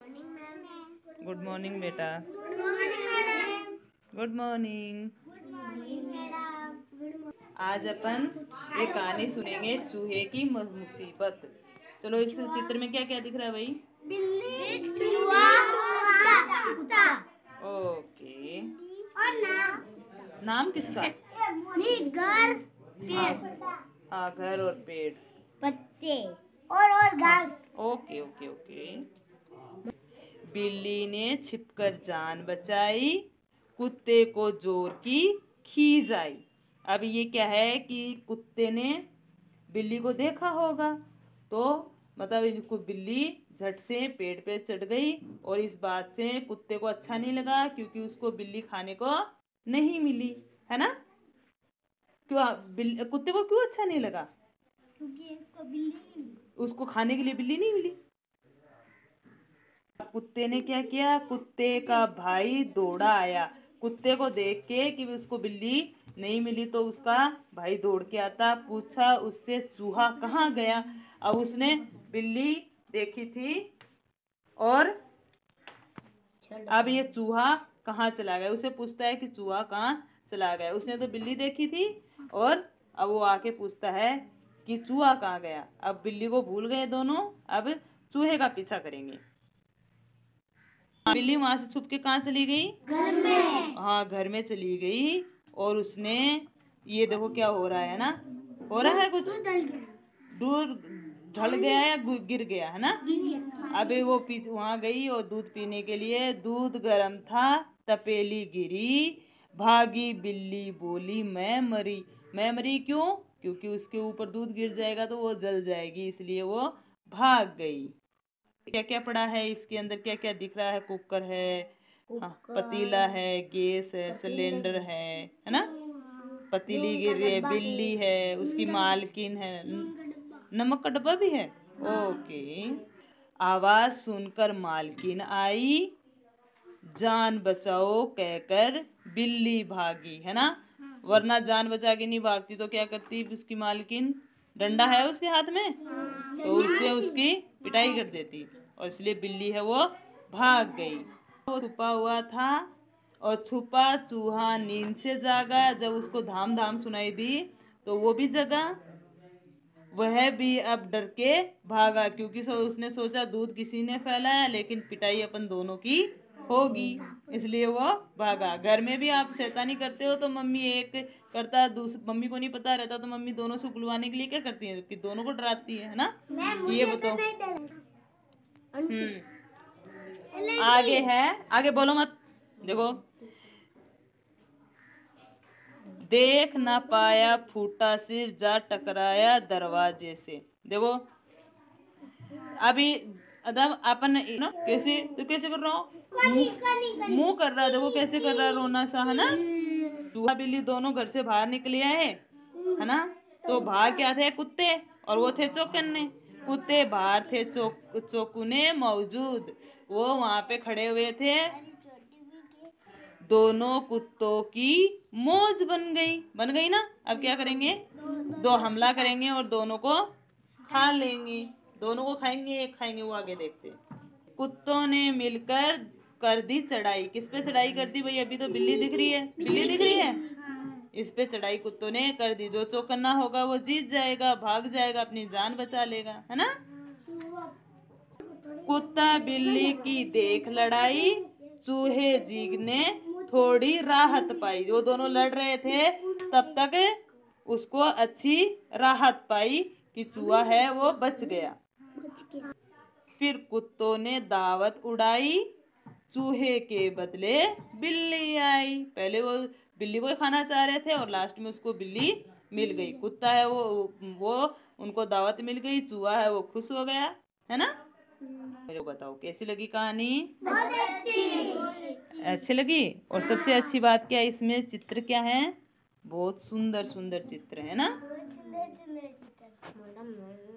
Good morning बेटा। Good morning. आज अपन एक कहानी सुनेंगे, चूहे की मुसीबत। चलो, इस चित्र में क्या क्या दिख रहा है भाई? बिल्ली, चूहा, कुत्ता। ओके। और नाम किसका? घर, पेड़। हाँ, घर और पेड़, पत्ते और घास। Okay okay okay. बिल्ली ने छिपकर जान बचाई, कुत्ते को जोर की खींच आई। अब ये क्या है कि कुत्ते ने बिल्ली को देखा होगा, तो मतलब इनको बिल्ली झट से पेड़ पे चढ़ गई, और इस बात से कुत्ते को अच्छा नहीं लगा, क्योंकि उसको बिल्ली खाने को नहीं मिली, है ना? क्यों कुत्ते को क्यों अच्छा नहीं लगा? क्योंकि उसको बिल्ली नहीं मिली। उसको खाने के लिए बिल्ली नहीं मिली। कुत्ते ने क्या किया? कुत्ते का भाई दौड़ा आया। कुत्ते को देख के कि उसको बिल्ली नहीं मिली, तो उसका भाई दौड़ के आता, पूछा उससे चूहा कहाँ गया। अब उसने बिल्ली देखी थी, और अब ये चूहा कहाँ चला गया, उसे पूछता है कि चूहा कहाँ चला गया। उसने तो बिल्ली देखी थी, और अब वो आके पूछता है कि चूहा कहाँ गया। अब बिल्ली को भूल गए दोनों, अब चूहे का पीछा करेंगे। बिल्ली वहां से छुप के कहाँ चली गई? घर में। हाँ, घर में चली गई, और उसने ये देखो क्या हो रहा है ना, हो रहा है कुछ, दूध ढल गया या गिर गया, है ना? अबे वो वहां गई और दूध पीने के लिए, दूध गर्म था, तपेली गिरी, भागी बिल्ली बोली मैं मरी। मैं मरी क्यों? क्योंकि उसके ऊपर दूध गिर जाएगा तो वो जल जाएगी, इसलिए वो भाग गई। क्या क्या पड़ा है इसके अंदर? क्या क्या दिख रहा है? कुकर है, हाँ, पतीला है, गैस है, सिलेंडर है ना? पतीली गिर रही है, बिल्ली है, उसकी मालकिन है, नमक का डब्बा भी है। ओके। आवाज सुनकर मालकिन आई, जान बचाओ कहकर बिल्ली भागी, है ना? वरना जान बचा के नहीं भागती तो क्या करती उसकी मालकिन? डंडा है उसके हाथ में, तो उससे उसकी पिटाई कर देती, और इसलिए बिल्ली है वो भाग गई। वो छुपा हुआ था, और छुपा चूहा नींद से जागा। जब उसको धाम धाम सुनाई दी तो वो भी जगा, वह भी अब डर के भागा, क्योंकि उसने सोचा दूध किसी ने फैलाया, लेकिन पिटाई अपन दोनों की होगी, इसलिए वो भागा। घर में भी आप शैतानी करते हो तो मम्मी एक करता, मम्मी को नहीं पता रहता तो मम्मी दोनों से उगलवाने के लिए क्या करती है कि दोनों को डराती है ना? ये बताओ। आगे है, आगे बोलो मत। देखो, देख ना पाया फूटा सिर, जा टकराया दरवाजे से। देखो अभी अदम अपन कैसे, तो कैसे कर रहा हूँ, मुंह कर रहा है, देखो कैसे कर रहा है, रोना सा, है ना? चूहा बिल्ली दोनों घर से बाहर निकले आए, है ना? तो बाहर क्या थे? कुत्ते, और वो थे चौकन्ने। कुत्ते बाहर थे, चौकुने मौजूद, वो वहां पे खड़े हुए थे। दोनों कुत्तों की मौज बन गई ना? अब क्या करेंगे? दो हमला करेंगे और दोनों को खा लेंगे। दोनों को खाएंगे, एक खाएंगे, वो आगे देखते। कुत्तों ने मिलकर कर दी चढ़ाई। किस पे चढ़ाई कर दी भाई? अभी तो बिल्ली दिख रही है, बिल्ली दिख रही है, इस पे चढ़ाई कुत्तों ने कर दी। जो चौकन्ना होगा वो जीत जाएगा, भाग जाएगा, अपनी जान बचा लेगा, है ना? कुत्ता बिल्ली की देख लड़ाई, चूहे जीग ने थोड़ी राहत पाई। वो दोनों लड़ रहे थे, तब तक उसको अच्छी राहत पाई कि चूहा है वो बच गया। फिर कुत्तों ने दावत उड़ाई, चूहे के बदले बिल्ली आई। पहले वो बिल्ली को खाना चाह रहे थे, और लास्ट में उसको बिल्ली मिल गई। कुत्ता है वो उनको दावत मिल गई, चूहा है वो खुश हो गया, है ना? मेरे को बताओ कैसी लगी कहानी? बहुत अच्छी। अच्छी लगी। और सबसे अच्छी बात क्या है इसमें? चित्र क्या है? बहुत सुंदर सुंदर चित्र है ना?